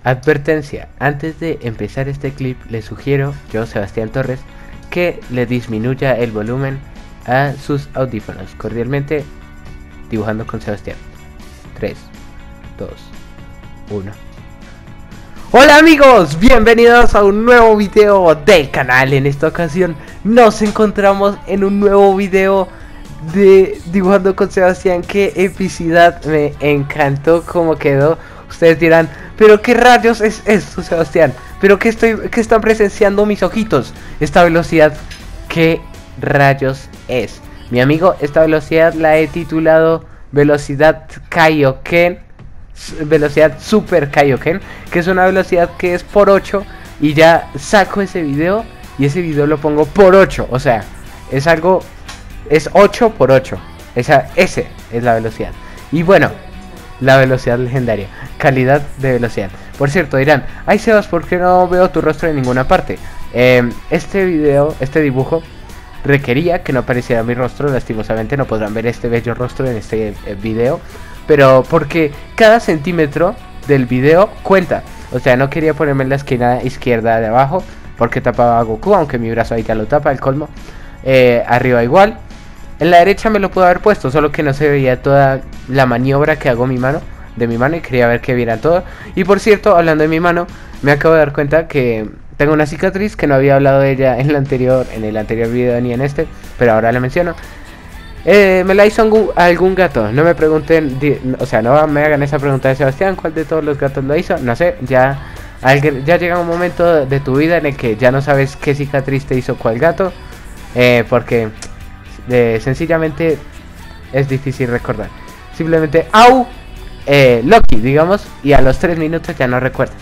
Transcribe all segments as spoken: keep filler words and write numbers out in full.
Advertencia, antes de empezar este clip les sugiero, yo Sebastián Torres, que le disminuya el volumen a sus audífonos. Cordialmente, Dibujando con Sebastián. tres, dos, uno. Hola amigos, bienvenidos a un nuevo video del canal. En esta ocasión nos encontramos en un nuevo video de Dibujando con Sebastián. Qué epicidad, me encantó cómo quedó. Ustedes dirán, pero qué rayos es esto, Sebastián, pero qué estoy, qué están presenciando mis ojitos. Esta velocidad, qué rayos es. Mi amigo, esta velocidad la he titulado velocidad Kaioken, velocidad Super Kaioken, que es una velocidad que es por ocho. Y ya saco ese video y ese video lo pongo por ocho. O sea, es algo, es ocho por ocho. Esa, ese es la velocidad. Y bueno, la velocidad legendaria, calidad de velocidad. Por cierto, dirán, ay Sebas, ¿por qué no veo tu rostro en ninguna parte? Eh, este video, este dibujo requería que no apareciera mi rostro. Lastimosamente no podrán ver este bello rostro en este eh, video, pero porque cada centímetro del video cuenta. O sea, no quería ponerme en la esquina izquierda de abajo porque tapaba a Goku, aunque mi brazo ahí ya lo tapa, el colmo. eh, Arriba igual. En la derecha me lo puedo haber puesto, solo que no se veía toda la maniobra que hago mi mano, de mi mano, y quería ver que vieran todo. Y por cierto, hablando de mi mano, me acabo de dar cuenta que tengo una cicatriz que no había hablado de ella en el anterior, en el anterior video ni en este, pero ahora la menciono. Eh, me la hizo algún, algún gato, no me pregunten, di, o sea, no me hagan esa pregunta de Sebastián, ¿cuál de todos los gatos lo hizo? No sé, ya, alguien, ya llega un momento de tu vida en el que ya no sabes qué cicatriz te hizo cuál gato, eh, porque... De, sencillamente es difícil recordar. Simplemente au eh, Loki, digamos, y a los tres minutos ya no recuerdas.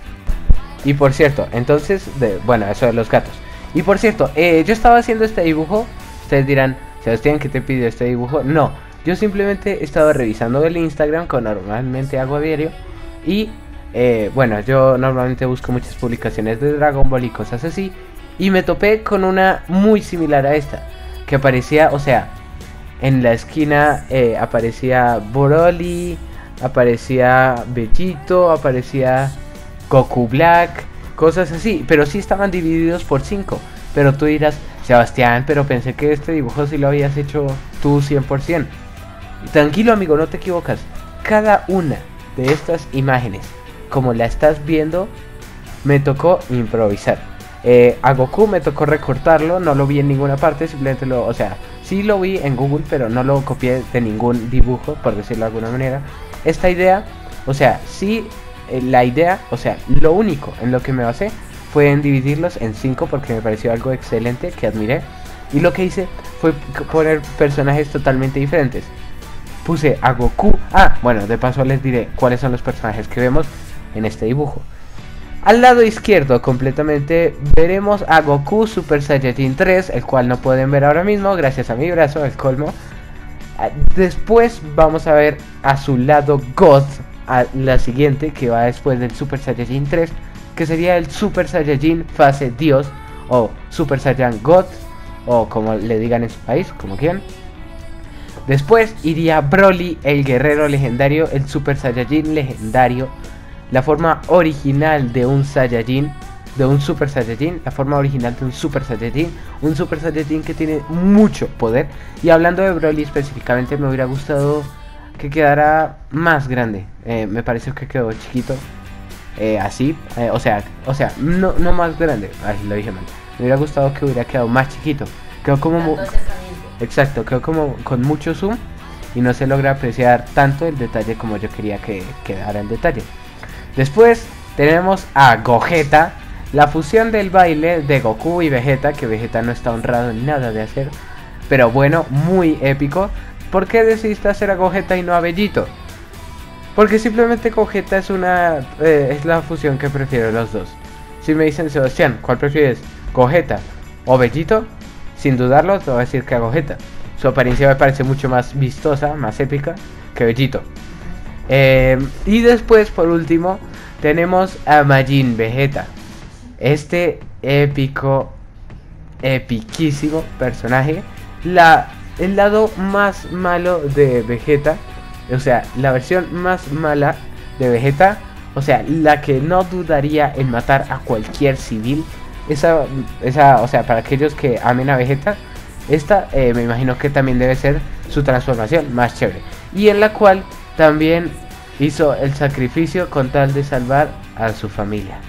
Y por cierto, entonces de, bueno, eso de los gatos. Y por cierto, eh, yo estaba haciendo este dibujo. Ustedes dirán, Sebastián, ¿qué te pidió este dibujo? No, yo simplemente he estado revisando el Instagram, que normalmente hago a diario. Y eh, bueno, yo normalmente busco muchas publicaciones de Dragon Ball y cosas así, y me topé con una muy similar a esta, que aparecía, o sea, en la esquina eh, aparecía Broly, aparecía Vegito, aparecía Goku Black, cosas así, pero sí estaban divididos por cinco. Pero tú dirás, Sebastián, pero pensé que este dibujo sí lo habías hecho tú cien por ciento. Tranquilo amigo, no te equivocas. Cada una de estas imágenes, como la estás viendo, me tocó improvisar. Eh, a Goku me tocó recortarlo, no lo vi en ninguna parte, simplemente lo, o sea, sí lo vi en Google, pero no lo copié de ningún dibujo, por decirlo de alguna manera. Esta idea, o sea, sí, eh, la idea, o sea, lo único en lo que me basé fue en dividirlos en cinco, porque me pareció algo excelente, que admiré. Y lo que hice fue poner personajes totalmente diferentes. Puse a Goku, ah, bueno, de paso les diré cuáles son los personajes que vemos en este dibujo. Al lado izquierdo completamente veremos a Goku Super Saiyajin tres, el cual no pueden ver ahora mismo gracias a mi brazo, el colmo. Después vamos a ver a su lado God, a la siguiente que va después del Super Saiyajin tres, que sería el Super Saiyajin fase Dios, o Super Saiyan God, o como le digan en su país, como quieran. Después iría Broly, el guerrero legendario, el Super Saiyajin legendario, la forma original de un Saiyajin, de un Super Saiyajin, la forma original de un Super Saiyajin, un Super Saiyajin que tiene mucho poder. Y hablando de Broly específicamente, me hubiera gustado que quedara más grande. Eh, me pareció que quedó chiquito, eh, así, eh, o sea, o sea, no, no más grande. Ay, lo dije mal. Me hubiera gustado que hubiera quedado más chiquito. Quedó como, exacto, quedó como con mucho zoom y no se logra apreciar tanto el detalle como yo quería que quedara el detalle. Después tenemos a Gogeta, la fusión del baile de Goku y Vegeta, que Vegeta no está honrado en nada de hacer, pero bueno, muy épico. ¿Por qué decidiste hacer a Gogeta y no a Vegito? Porque simplemente Gogeta es una eh, es la fusión que prefiero los dos. Si me dicen, Sebastián, ¿cuál prefieres? ¿Gogeta o Vegito? Sin dudarlo te voy a decir que a Gogeta. Su apariencia me parece mucho más vistosa, más épica que Vegito. Eh, y después, por último, tenemos a Majin Vegeta, este épico, epiquísimo personaje, la, el lado más malo de Vegeta, o sea, la versión más mala de Vegeta, o sea, la que no dudaría en matar a cualquier civil. Esa, esa, o sea, para aquellos que amen a Vegeta, esta eh, me imagino que también debe ser su transformación más chévere. Y en la cual también hizo el sacrificio con tal de salvar a su familia.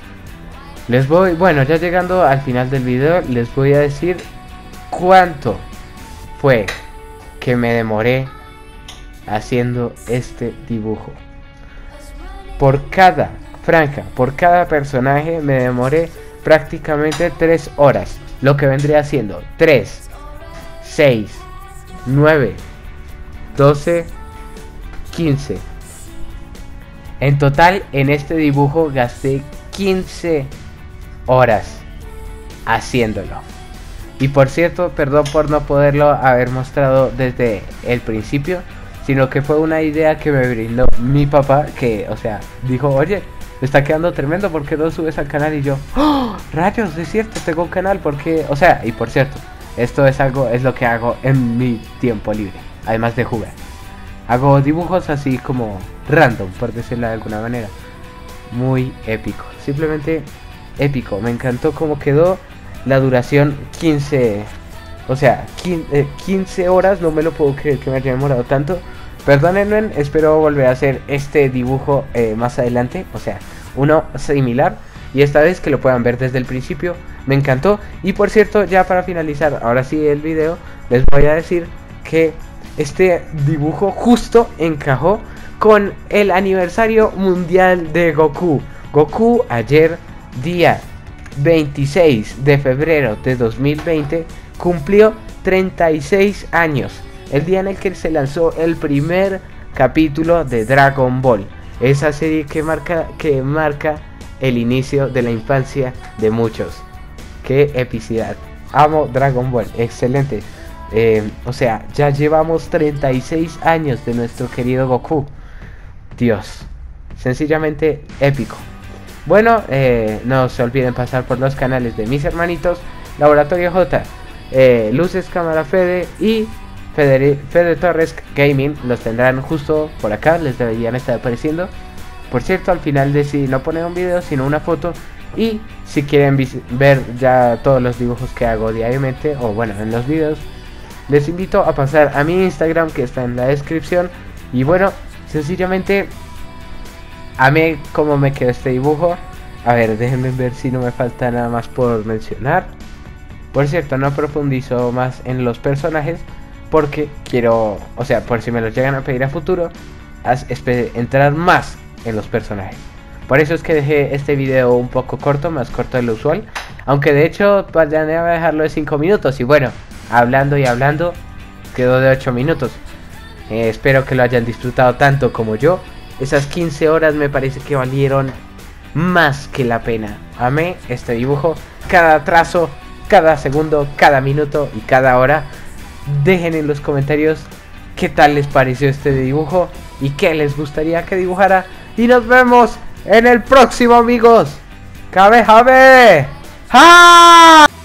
Les voy, bueno, ya llegando al final del video, les voy a decir cuánto fue que me demoré haciendo este dibujo. Por cada franja, por cada personaje me demoré prácticamente tres horas, lo que vendría siendo tres, seis, nueve, doce, quince. En total en este dibujo gasté quince horas haciéndolo. Y por cierto, perdón por no poderlo haber mostrado desde el principio, sino que fue una idea que me brindó mi papá, que, o sea, dijo, oye, está quedando tremendo, ¿por qué no subes al canal? Y yo, ¡oh, rayos! Es cierto, tengo un canal, porque, o sea, y por cierto, esto es algo, es lo que hago en mi tiempo libre, además de jugar. Hago dibujos así como random, por decirlo de alguna manera. Muy épico, simplemente épico. Me encantó cómo quedó. La duración quince, o sea, quince horas, no me lo puedo creer que me haya demorado tanto. Perdónenme, espero volver a hacer este dibujo eh, más adelante, o sea, uno similar, y esta vez que lo puedan ver desde el principio. Me encantó. Y por cierto, ya para finalizar, ahora sí el video, les voy a decir que este dibujo justo encajó con el aniversario mundial de Goku. Goku ayer, día veintiséis de febrero de dos mil veinte, cumplió treinta y seis años, el día en el que se lanzó el primer capítulo de Dragon Ball, esa serie que marca, que marca el inicio de la infancia de muchos. Qué epicidad, amo Dragon Ball, excelente. Eh, o sea, ya llevamos treinta y seis años de nuestro querido Goku. Dios, sencillamente épico. Bueno, eh, no se olviden pasar por los canales de mis hermanitos Laboratorio J, eh, Luces Cámara Fede y Fede, Fede Torres Gaming. Los tendrán justo por acá, les deberían estar apareciendo. Por cierto, al final decidí no poner un video sino una foto. Y si quieren ver ya todos los dibujos que hago diariamente, o bueno, en los videos, les invito a pasar a mi Instagram, que está en la descripción. Y bueno, sencillamente amé cómo me quedó este dibujo. A ver, déjenme ver si no me falta nada más por mencionar. Por cierto, no profundizo más en los personajes porque quiero, o sea, por si me los llegan a pedir a futuro, entrar más en los personajes. Por eso es que dejé este video un poco corto, más corto de lo usual. Aunque de hecho planeaba dejarlo de cinco minutos. Y bueno, hablando y hablando, quedó de ocho minutos. eh, Espero que lo hayan disfrutado tanto como yo. Esas quince horas me parece que valieron más que la pena. Amé este dibujo, cada trazo, cada segundo, cada minuto y cada hora. Dejen en los comentarios qué tal les pareció este dibujo y qué les gustaría que dibujara. Y nos vemos en el próximo, amigos. ¡Kamehameha! ¡Ja!